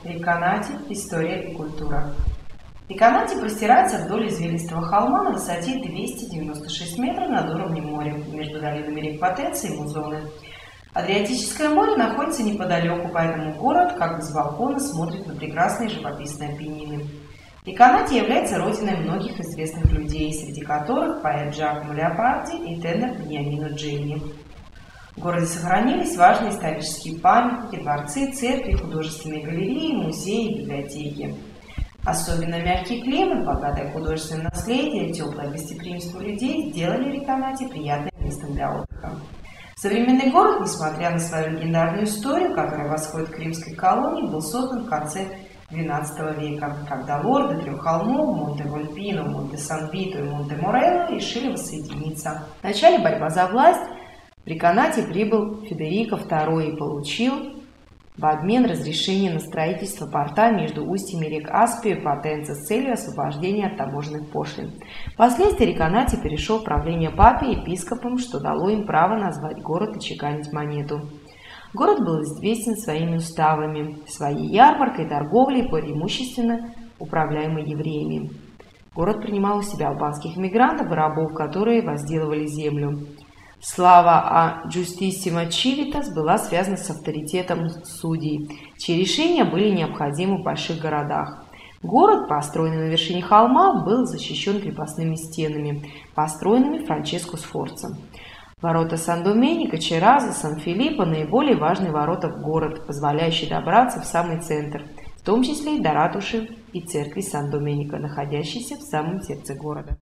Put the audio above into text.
Река история и культура. Река простирается вдоль извилистого холма на высоте 296 метров над уровнем моря, между долинами рек Потенца и Музоны. Адриатическое море находится неподалеку, поэтому город, как бы с балкона, смотрит на прекрасные живописные апеннины. Река является родиной многих известных людей, среди которых поэт Джакомо Леопарди и тенор Бениамино Джелли. В городе сохранились важные исторические памятники, дворцы, церкви, художественные галереи, музеи и библиотеки. Особенно мягкий климат, богатое художественное наследие, теплое гостеприимство людей сделали Река приятным местом для отдыха. Современный город, несмотря на свою легендарную историю, которая восходит к римской колонии, был создан в конце XII века, когда лорды трех холмов Монте-Вольпино, Монте-Сан-Вито и Монте-Морелло решили воссоединиться. В начале борьбы за власть в Река прибыл Федерико II и получил в обмен разрешение на строительство порта между устьями рек Аспио и Потенца с целью освобождения от таможенных пошлин. Впоследствии Река перешел в правление папе и епископам, что дало им право назвать город и чеканить монету. Город был известен своими уставами, своей ярмаркой и торговлей, преимущественно управляемой евреями. Город принимал у себя албанских мигрантов и рабов, которые возделывали землю. Слава о Justitia Civitas была связана с авторитетом судей, чьи решения были необходимы в больших городах. Город, построенный на вершине холма, был защищен крепостными стенами, построенными Франческо Сфорца. Ворота Сан-Доменика, Чераза, Сан-Филиппо – наиболее важные ворота в город, позволяющие добраться в самый центр, в том числе и до ратуши и церкви Сан-Доменика, находящейся в самом сердце города.